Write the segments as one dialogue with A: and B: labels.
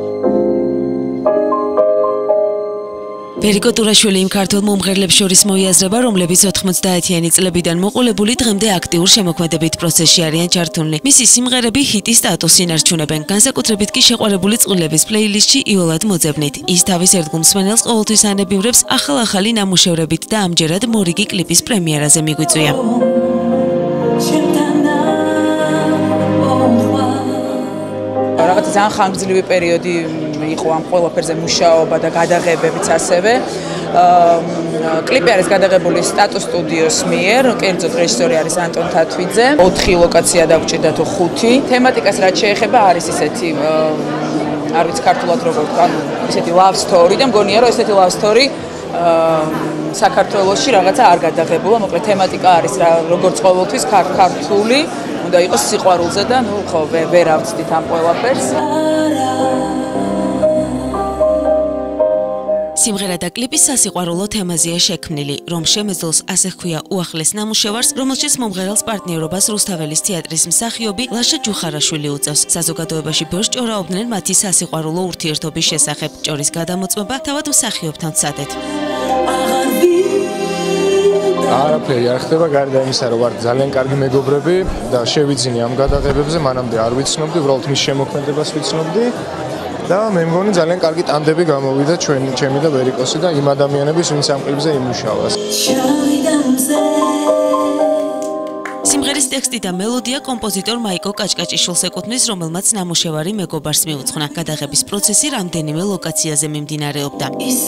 A: ვერიკო ტურაშვილი იმ ქართულ მომღერლებს შორის მოიაზრება, რომლებიც 90-იანი წლებიდან მოყოლებული დღემდე აქტიურ შემოქმედებით პროცესში არიან ჩართულნი. მისი სიმღერები ჰიტის სტატუსს ინარჩუნებენ. განსაკუთრებით კი შეყვარებული წყვილების პლეილისტში იოლად მოძებნით. ის თავის ერთგულ მსმენელს ყოველთვის ანებივრებს ახალ-ახალი ნამუშევრებით და ამჯერად მორიგი კლიპის პრემიერაზე მიგვიწვია.
B: რაღაც ძალიან ხანგრძლივი პერიოდი იყო ამ ყველაფერზე მუშაობა და გადაღებებიც ასევე. კლიპი არის გადაღებული სტატუს სტუდიოს მიერ, კერძოდ რეჟისორი არის ანტონ თათვიძე. 4 ლოკაცია დაგვჭირდა თუ 5. თემატიკას რაც შეეხება არის ისეთი არ ვიცი ქართულად როგორ თქვა, ისეთი love story და მგონია რომ ესეთი love story საქართველოში რაღაცა არ გადაღებულა, მოკლედ თემატიკა არის როგორც ყოველთვის ქართული, უნდა იყოს სიყვარულზე და ნუ ხო ვერ ავწდით ამ ყველაფერს.
A: სიმღერა და კლიპი სასიყვარულო თემაზეა შექმნილი, რომ შემეძლოს ასე ჰქვია უახლეს ნამუშევარს, რომელშიც მომღერალს პარტნიორობას რუსთაველის თეატრის მსახიობი ლაშა ჯუხარაშვილი უწევს. საზოგადოებაში ბევრს ჭორაობდნენ მათი სასიყვარულო ურთიერთობის შესახებ. ჭორის გადამოწმება თავად მსახიობთან ვცადეთ.
C: არაფერი არ ხდება გარდა იმისა, რომ ვარ ძალიან კარგი მეგობრები და შევიძინე ამ გადაღებებზე, მანამდე არ ვიცნობდი, უბრალოდ მის შემოქმედებას ვიცნობდი. და მე მგონი ძალიან კარგი ტანდები გამოვიდა ჩემი და ვერიკოსი და იმ ადამიანების, ვინც ამ კლიპზე იმუშავას.
A: სიმღერის ტექსტი და მელოდია კომპოზიტორ მაიკო კაჭკაჭიშვილს ეკუთვნის, რომელმაც ნამუშევარი მეგობარს მიუძღვნა. გადაღების პროცესი რამდენიმე ლოკაციაზე მიმდინარეობდა.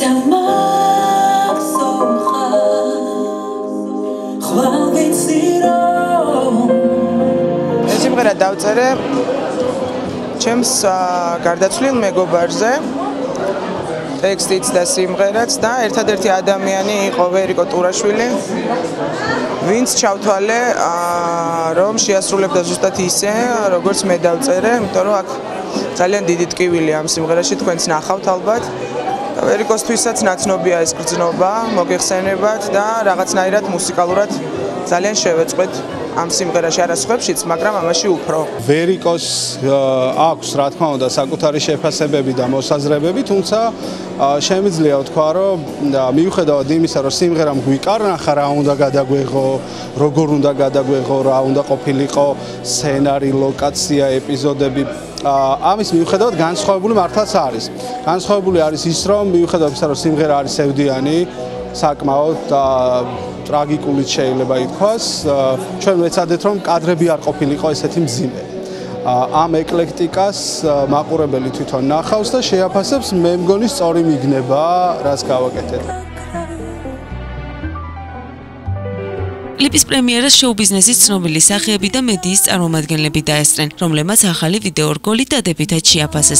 D: ეს სიმღერა დავწერე ჩემს გარდაცვლილ მეგობარზე, ტექსტიც და სიმღერაც და ერთადერთი ადამიანი იყო ვერიკო ტურაშვილი, ვინც ჩავთვალე რომ შეასრულებდა ზუსტად ისე, როგორც მე დავწერე, იმიტომ რომ აქ ძალიან დიდი ტკივილი ამ სიმღერაში თქვენც ნახავთ ალბათ. ვერიკოსთვისაც ნაცნობია ეს გრძნობა, მოგეხსენებათ და რაღაცნაირად მუსიკალურად ძალიან შევეწყვეთ ამ სიმღერაში არასხვებშიც, მაგრამ ამაში უფრო.
E: ვერიკოს აქვს რა თქმა უნდა საკუთარი შეფასებები და მოსაზრებები, თუმცა შემიძლია ვთქვა, რომ მიუხედავად იმისა, რომ სიმღერამ გვიკარნახა რა უნდა გადაგვეღო, როგორ უნდა გადაგვეღო, რა უნდა ყოფილიყო სცენარი, ლოკაცია, ეპიზოდები, ამის მიუხედავად განსხვავებული მართლაც არის. განსხვავებული არის ის, რომ მიუხედავად იმისა, რომ სიმღერა არის სევდიანი, საკმაოდ ტრაგიკულიც შეიძლება ითქვას, ჩვენ ვეცადეთ, რომ კადრები არ ყოფილიყო ესეთი მძიმე. ამ ეკლექტიკას მაყურებელი თვითონ ნახავს და შეაფასებს, მე მგონი სწორი მიგნება, რაც გავაკეთეთ.
A: კლიპის პრემიერას შოუ-ბიზნესის ცნობილი სახეები და მედიის წარმომადგენლები დაესწრენ, რომლებმაც ახალი ვიდეო რგოლით დადებითად შეაფასეს.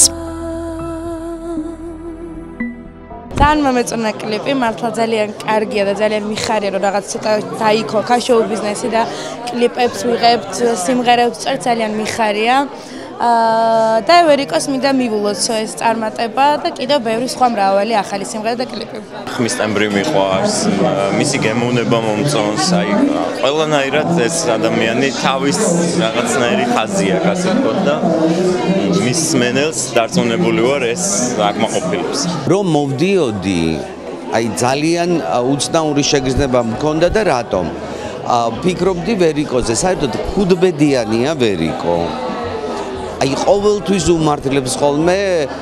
F: ძალიან მომეწონა კლიპი, მართლა ძალიან კარგია და ძალიან მიხარია, რომ რაღაც ცოტა დაიქოქა შოუ-ბიზნესი და კლიპებს ვიღებთ, სიმღერებს წერთ, ძალიან მიხარია. და ვერიკოს მინდა მივულოცო ეს წარმატება და კიდევ ბევრი სხვა მრავალი ახალი სიმღერა და კლიპი.
G: ხმის ტემბრი მიყვარს, მისი გემოვნება მომწონს, აი ყველანაირად ეს ადამიანი თავის რაღაცნაირი ხაზი აქვს, ასე ვთქვათ და მის მსმენელს დარწმუნებული ვარ ეს აკმაყოფილებს.
H: რომ მოვდიოდი, აი ძალიან უცნაური შეგრძნება მქონდა და რატომ? ფიქრობდი ვერიკოზე, საერთოდ ხუდბედიანია ვერიკო. აი ყოველთვის უმართლებს ხოლმე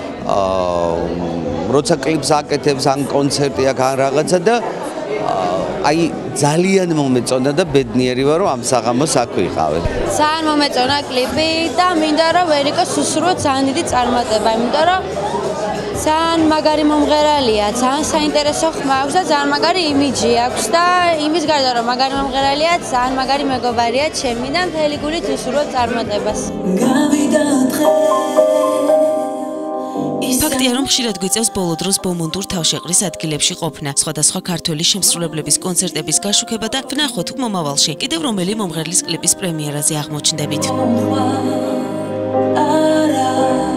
H: როცა კლიპს აკეთებს ან კონცერტი აქ ან რაღაცა და აი ძალიან მომეწონა და ბედნიერი ვარ რომ ამ საღამოს აქ ვიყავე.
F: ძალიან მომეწონა კლიპი და მინდა რომ ვერიკოს უსურვოთ ძალიან დიდი წარმატება, იმიტომ რომ ძალიან მაგარი მომღერალია, ძალიან საინტერესო ხმა აქვს და ძალიან მაგარი იმიჯი აქვს და იმის გარდა რომ მაგარი მომღერალია, ძალიან მაგარი მეგობარია ჩემი და მთელი გულით უსურვოთ წარმატებას.
A: ფაქტია, რომ ხშირად გვიწევს ბოლო დროს ბომონდურ თავშეყრის ადგილებში ყოფნა, სხვადასხვა ქართველი შემსრულებლების კონცერტების გაშუქება და ვნახოთ მომავალში კიდევ რომელი მომღერლის კლიპის პრემიერაზე აღმოჩნდებით.